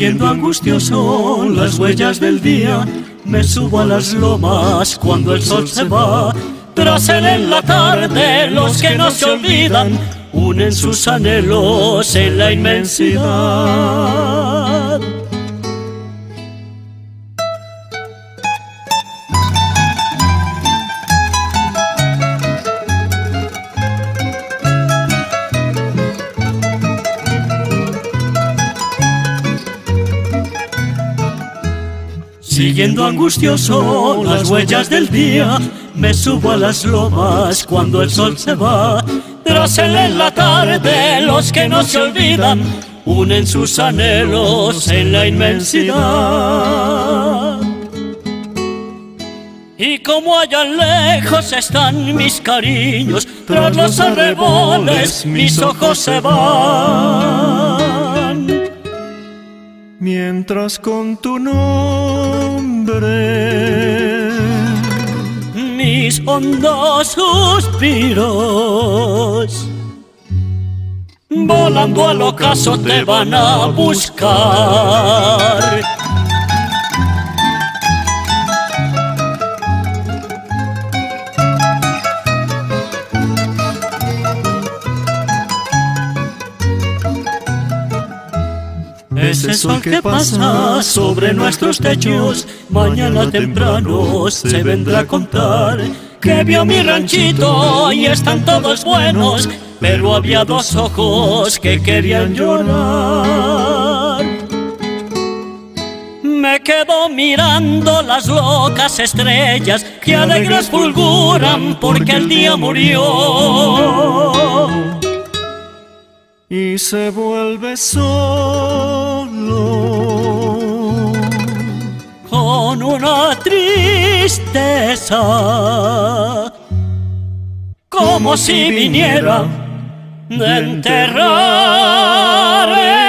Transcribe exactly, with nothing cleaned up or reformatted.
Siguiendo angustioso las huellas del día, me subo a las lomas cuando el sol se va. Tras él en la tarde los que no se olvidan unen sus anhelos en la inmensidad. Siguiendo angustioso las huellas del día, me subo a las lomas cuando el sol se va. Tras él en la tarde los que no se olvidan unen sus anhelos en la inmensidad. Y como allá lejos están mis cariños, tras los arreboles mis ojos se van. Mientras con tu nombre mis hondos suspiros volando al ocaso te van a buscar. Ese sol que pasa sobre nuestros techos, mañana temprano se vendrá a contar que vio mi ranchito y están todos buenos, pero había dos ojos que querían llorar. Me quedo mirando las locas estrellas que alegres fulguran porque el día murió. Y se vuelve solo con una tristeza, como si viniera de enterrar